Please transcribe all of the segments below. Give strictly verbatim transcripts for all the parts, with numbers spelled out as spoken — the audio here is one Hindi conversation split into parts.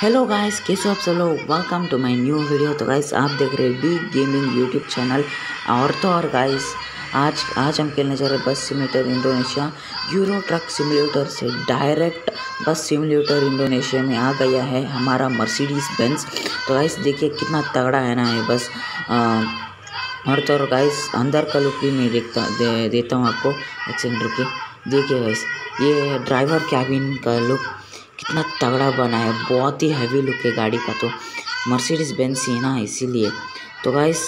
हेलो गाइस, कैसे हो आप सब लोग। Welcome to my new video. तो गाइस आप देख रहे हैं बिग गेमिंग यूट्यूब चैनल। और तो और गाइस आज आज हम खेलने जा रहे हैं bus simulator Indonesia. Euro truck simulator से डायरेक्ट बस सिमुलेटर इंडोनेशिया में आ गया है हमारा मर्सिडीज बेंज। तो गाइस देखिए कितना तगड़ा है ना ये बस। आ, और तो और गाइस अंदर का लुक भी मैं देखता दे, देता हूँ आपको। एक सेकंड रुकिए, देखिए गाइस ये ड्राइवर कैबिन का लुक कितना तगड़ा बना है। बहुत ही हैवी लुक है गाड़ी का। तो मर्सिडीज बेंज ही है ना, इसीलिए। तो गाइस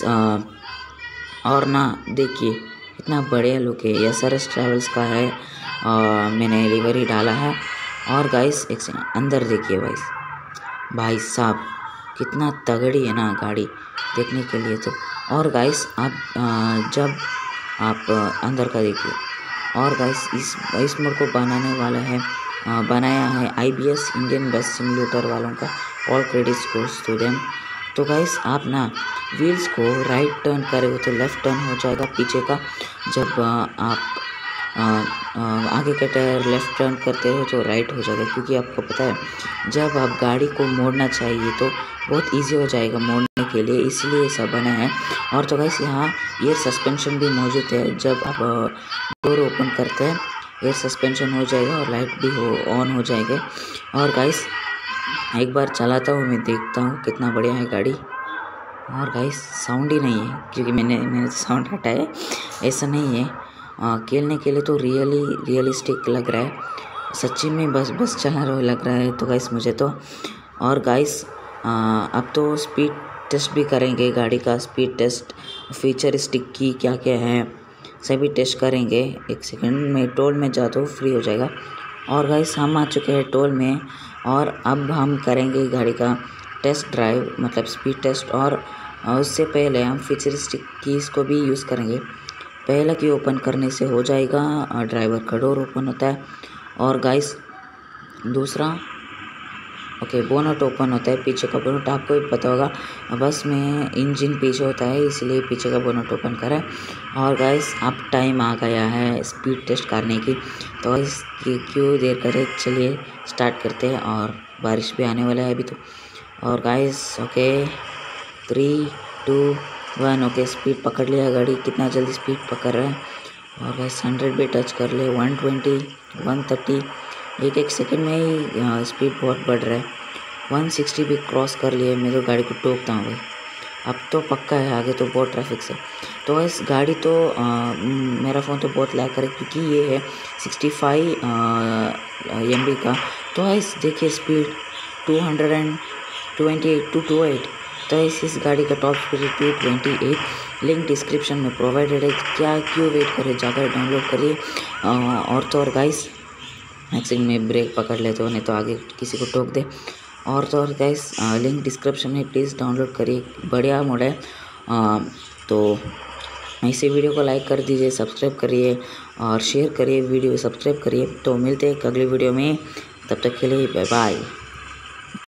और ना देखिए इतना बढ़िया लुक है। एस आर एस ट्रैवल्स का है। आ, मैंने लिवरी डाला है। और गाइस एक सेकंड अंदर देखिए गाइस, भाई साहब कितना तगड़ी है ना गाड़ी देखने के लिए। तो और गाइस आप आ, जब आप अंदर का देखिए। और गाइस इस इस मोड को बनाने वाला है आ, बनाया है I B S Indian bus simulator वालों का। All credits goes to them. तो गाइस आप ना व्हील्स को राइट टर्न करेंगे तो लेफ़्ट टर्न हो जाएगा पीछे का। जब आ, आप आ, आ, आगे का टायर लेफ़्ट टर्न करते हो तो राइट हो जाएगा, क्योंकि आपको पता है जब आप गाड़ी को मोड़ना चाहिए तो बहुत इजी हो जाएगा मोड़ने के लिए, इसलिए सब बना है। और तो गाइस यहाँ एयर सस्पेंशन भी मौजूद है। जब आप डोर ओपन करते हैं एयर सस्पेंशन हो जाएगा और लाइट भी हो ऑन हो जाएगा। और गाइस एक बार चलाता हूँ मैं, देखता हूँ कितना बढ़िया है गाड़ी। और गाइस साउंड ही नहीं है, क्योंकि मैंने मैंने साउंड हटाया। ऐसा नहीं है, खेलने के लिए तो रियली रियलिस्टिक लग रहा है। सच्ची में बस बस चला रहा लग रहा है तो गाइस मुझे तो। और गाइस अब तो स्पीड टेस्ट भी करेंगे गाड़ी का। स्पीड टेस्ट, फीचरिस्टिक की क्या क्या है सभी टेस्ट करेंगे। एक सेकंड में टोल में जाता हूँ, फ्री हो जाएगा। और गाइस हम आ चुके हैं टोल में और अब हम करेंगे गाड़ी का टेस्ट ड्राइव, मतलब स्पीड टेस्ट। और उससे पहले हम फीचरिस्टिक कीज़ को भी यूज़ करेंगे। पहला की ओपन करने से हो जाएगा ड्राइवर का डोर ओपन होता है। और गाइस दूसरा ओके बोनट ओपन होता है, पीछे का बोनट आपको भी पता होगा बस में इंजन पीछे होता है, इसलिए पीछे का बोनट ओपन करें। और गाइस अब टाइम आ गया है स्पीड टेस्ट करने की। तो गाइस क्यों देर करें, चलिए स्टार्ट करते हैं। और बारिश भी आने वाला है अभी तो। और guys okay three two one okay speed पकड़ लिया गाड़ी। कितना जल्दी स्पीड पकड़ रहा है। और गाइस हंड्रेड भी टच कर ले, वन ट्वेंटी वन थर्टी एक एक सेकंड में ही स्पीड बहुत बढ़ रहा है। वन सिक्सटी भी क्रॉस कर लिए। मैं तो गाड़ी को टोकता हूँ भाई, अब तो पक्का है आगे तो बहुत ट्रैफिक से। तो इस गाड़ी तो आ, मेरा फ़ोन तो बहुत लैग करे, क्योंकि ये है सिक्सटी फाइव एम बी का। तो इस देखिए speed two hundred and twenty eight two two eight. तो इस इस गाड़ी का top speed two twenty eight. Link description में प्रोवाइडेड है। क्या क्यों वेट करें, जाकर डाउनलोड करिए। और तो और गाइस एक्सिड में ब्रेक पकड़ ले तो नहीं तो आगे किसी को टोक दे। और तो और गाइस लिंक डिस्क्रिप्शन में प्लीज़ डाउनलोड करिए, बढ़िया मोड है। आ, तो इसी वीडियो को लाइक कर दीजिए, सब्सक्राइब करिए और शेयर करिए, वीडियो सब्सक्राइब करिए। तो मिलते हैं अगली वीडियो में, तब तक के लिए बाय बाय।